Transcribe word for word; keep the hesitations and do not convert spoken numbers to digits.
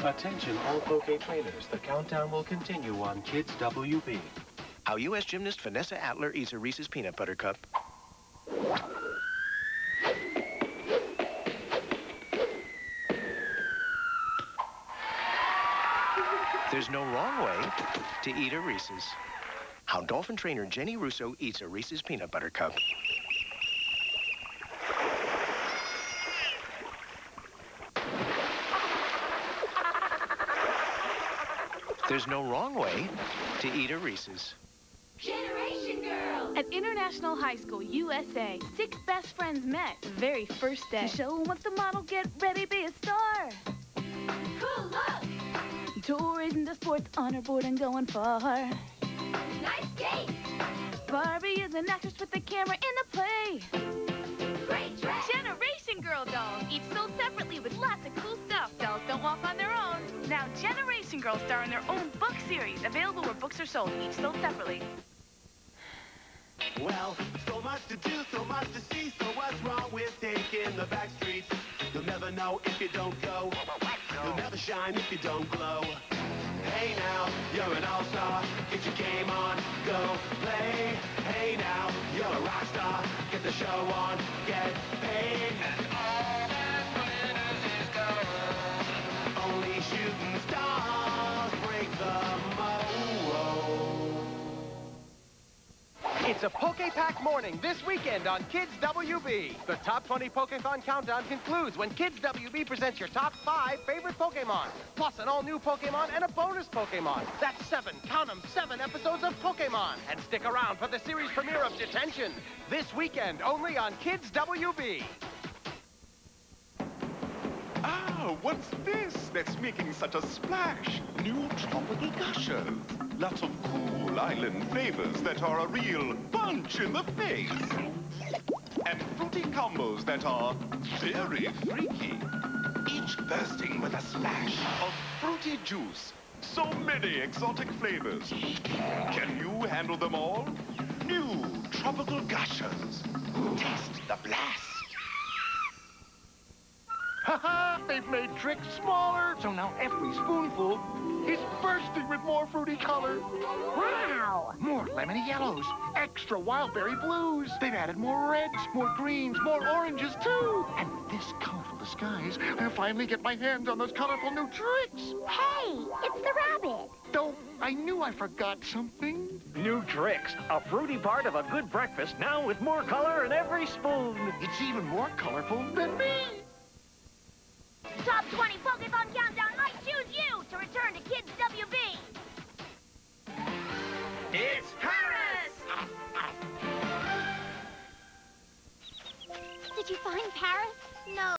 Attention all Poke trainers, the countdown will continue on Kids W B. How U S gymnast Vanessa Atler eats a Reese's Peanut Butter Cup. There's no wrong way to eat a Reese's. How dolphin trainer Jenny Russo eats a Reese's Peanut Butter Cup. There's no wrong way to eat a Reese's. Generation Girls! At International High School, U S A, six best friends met the very first day. To show them what the model, get ready, be a star. Cool look! Tour isn't a sports honor board and going far. Nice skate! Barbie is an actress with the camera in the play. Great dress! Generation Girl dolls, each sold separately with lots of cool stuff. Dolls don't walk on their own. Now Generation Girls star in their own book series, available where books are sold, each sold separately. Well, so much to do, so much to see, so what's wrong with taking the back streets? You'll never know if you don't go. You'll never shine if you don't glow. Hey now, you're an all-star, get your game on, go play. Hey now, you're a rock star, get the show on, get paid. And all that glitters is gold. Only shooting stars break the mold. It's a Poke-Pack morning this weekend on Kids W B. The Top twenty Pokethon countdown concludes when Kids W B presents your top five favorite Pokemon, plus an all-new Pokemon and a bonus Pokemon. That's seven, count them, seven episodes of Pokemon. And stick around for the series premiere of Detention. This weekend, only on Kids W B. Ah, what's this that's making such a splash? New tropical gushers. Lots of cool island flavors that are a real punch in the face. And fruity combos that are very freaky. Each bursting with a splash of fruity juice. So many exotic flavors. Can you handle them all? New tropical gushers. Taste the blast. Ha-ha! They've made tricks smaller, so now every spoonful is bursting with more fruity color. Wow! More lemony yellows, extra wildberry blues. They've added more reds, more greens, more oranges, too. And with this colorful disguise, I'll finally get my hands on those colorful new tricks. Hey, it's the rabbit. Though I knew I forgot something. New tricks, a fruity part of a good breakfast, now with more color in every spoon. It's even more colorful than me. Top twenty Pokethon Countdown might choose you to return to Kids W B. It's Paris! Did you find Paris? No.